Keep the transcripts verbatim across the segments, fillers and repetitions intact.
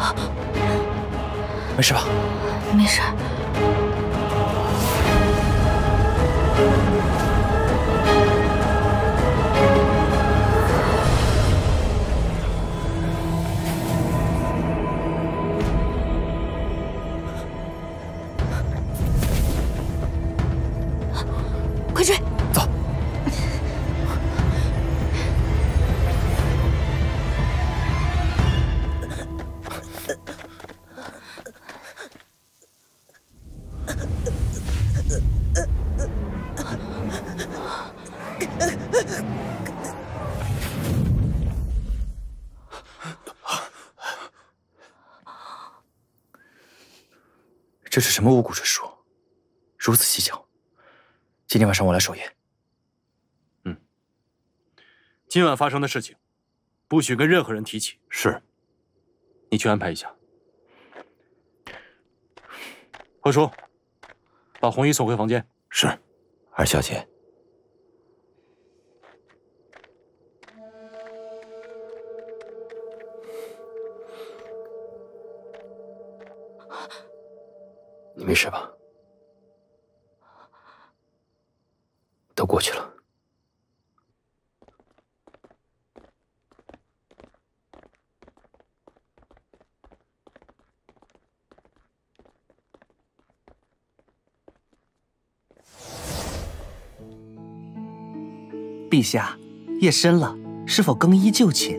没事吧？ 没事。快追！ 走。这是什么巫蛊之术？如此蹊跷。今天晚上我来守夜。 嗯。今晚发生的事情，不许跟任何人提起。 是。 你去安排一下。贺叔，把红衣送回房间。 是。二小姐。 你没事吧？都过去了。 陛下，夜深了，是否更衣就寝？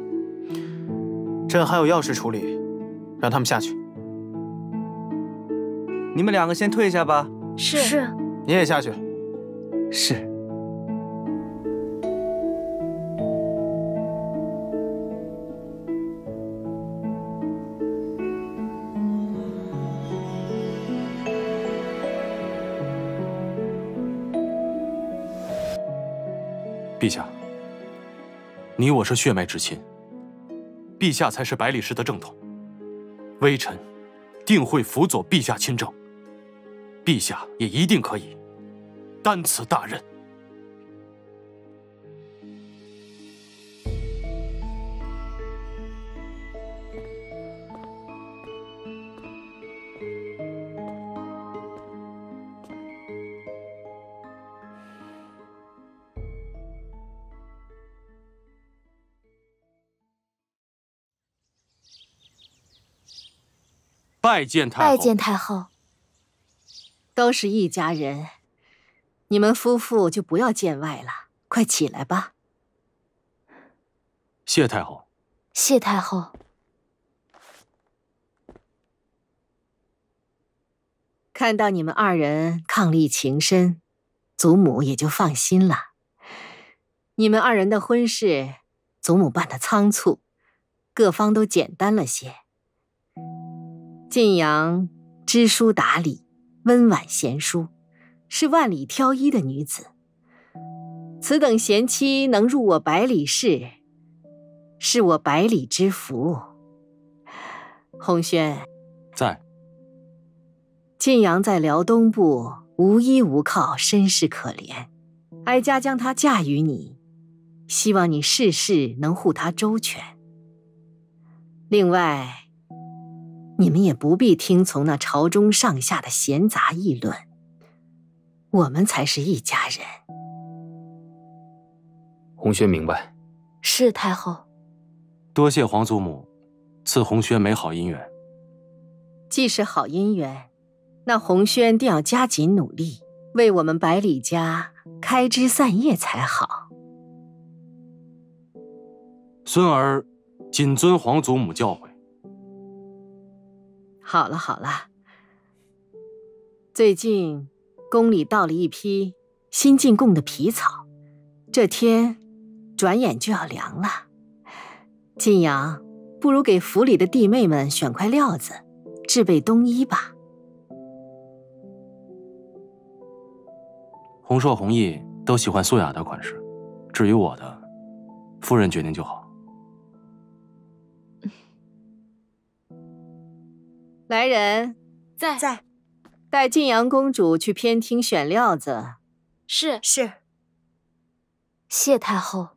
朕还有要事处理，让他们下去。 你们两个先退下吧。 是。是。 你也下去。 是。 陛下，你我是血脉至亲，陛下才是百里氏的正统，微臣定会辅佐陛下亲政，陛下也一定可以担此大任。拜见太后。 拜见太后。 都是一家人，你们夫妇就不要见外了，快起来吧。 谢太后。 谢太后。 看到你们二人伉俪情深，祖母也就放心了。你们二人的婚事，祖母办得仓促，各方都简单了些。晋阳知书达理，温婉贤淑，是万里挑一的女子。此等贤妻能入我百里氏，是我百里之福。洪轩在。 晋阳在辽东部无依无靠，身世可怜，哀家将她嫁与你，希望你事事能护她周全。另外，你们也不必听从那朝中上下的闲杂议论，我们才是一家人。 红轩明白。 是太后。 多谢皇祖母赐红轩美好姻缘。 既是好姻缘，那红轩定要加紧努力，为我们百里家开枝散叶才好。 孙儿谨遵皇祖母教诲。 好了好了，最近宫里到了一批新进贡的皮草，这天转眼就要凉了。晋阳，不如给府里的弟妹们选块料子，制备冬衣吧。 红硕、红毅都喜欢素雅的款式，至于我的，夫人决定就好。 来人， 在在， 带晋阳公主去偏厅选料子。 是是。 谢太后。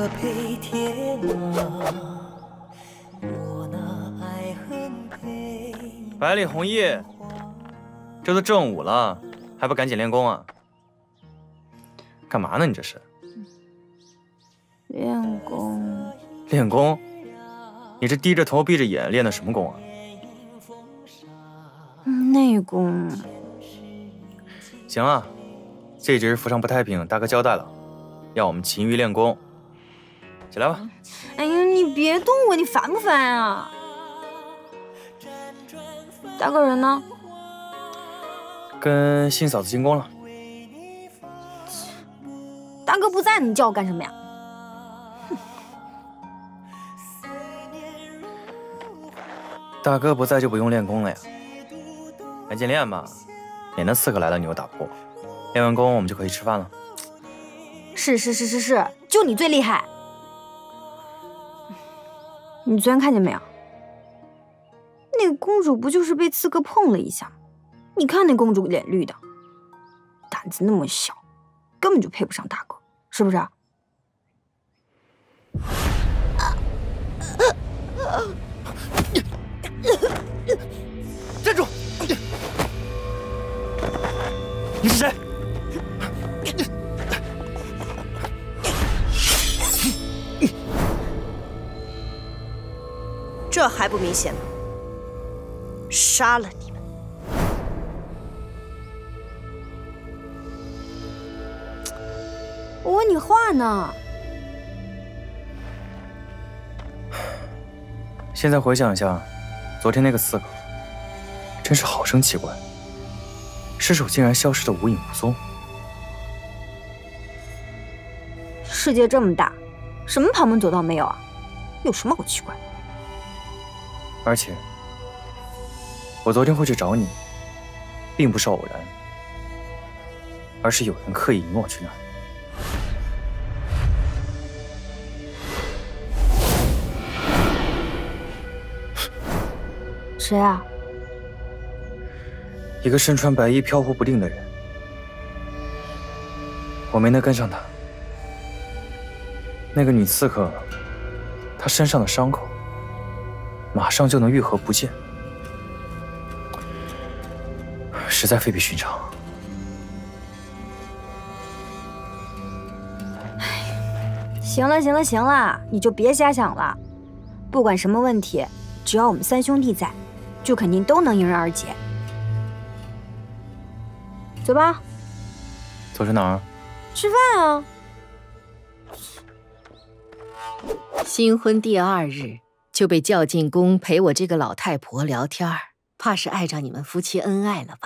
可配铁马，我那爱恨配。 百里弘毅，这都正午了，还不赶紧练功啊？干嘛呢？你这是？ 练功。 练功？你这低着头闭着眼练的什么功啊？ 内功。 行了，这只是府上不太平，大哥交代了，要我们勤于练功。起来吧。 哎呀，你别动我，你烦不烦啊？大哥人呢？ 跟新嫂子进宫了。 大哥不在，你叫我干什么呀？ 大哥不在就不用练功了呀，赶紧练吧，免得刺客来了你又打不过。练完功我们就可以吃饭了。 是是是是是，就你最厉害。你昨天看见没有？那个公主不就是被刺客碰了一下吗？你看那公主脸绿的，胆子那么小，根本就配不上大哥，是不是？ 站住！你是谁？ 这还不明显吗？杀了你们！ 我问你话呢。 现在回想一下，昨天那个刺客，真是好生奇怪，尸首竟然消失得无影无踪。 世界这么大，什么旁门左道没有啊？有什么好奇怪？ 而且，我昨天会去找你，并不是偶然，而是有人刻意引我去那儿。 谁啊？ 一个身穿白衣、飘忽不定的人。我没能跟上他。那个女刺客，她身上的伤口，马上就能愈合不见，实在非比寻常。 行了行了行了，你就别瞎想了。不管什么问题，只要我们三兄弟在，就肯定都能迎刃而解。走吧。 走去哪儿？ 吃饭啊。 新婚第二日就被叫进宫陪我这个老太婆聊天，怕是碍着你们夫妻恩爱了吧？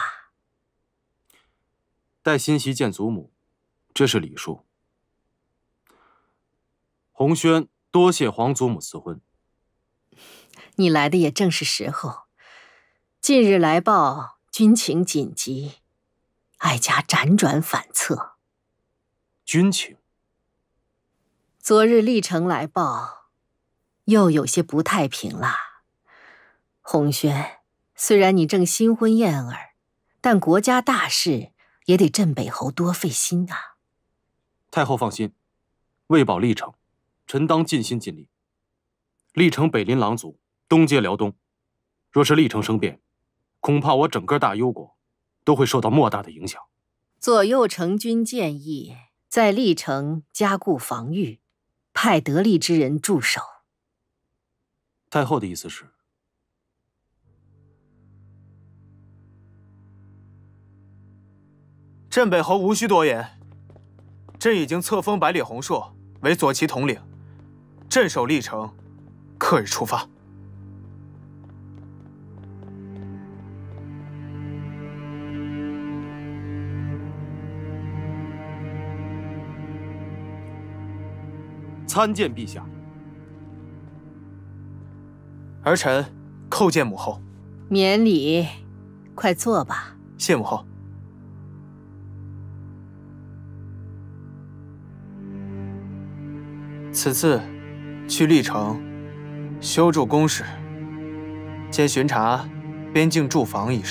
带新媳见祖母，这是礼数。红轩多谢皇祖母赐婚。 你来的也正是时候。近日来报，军情紧急，哀家辗转反侧。 军情？ 昨日历城来报，又有些不太平了。红轩，虽然你正新婚燕尔，但国家大事也得镇北侯多费心啊。 太后放心，为保历城，臣当尽心尽力。历城北临狼族，东接辽东，若是历城生变，恐怕我整个大幽国都会受到莫大的影响。 左右丞军建议在历城加固防御，派得力之人驻守。 太后的意思是？ 镇北侯无需多言，朕已经册封百里弘硕为左骑统领，镇守历城，刻日出发。 参见陛下。 儿臣叩见母后。 免礼，快坐吧。 谢母后。此次去历城修筑工事，兼巡查边境驻防一事。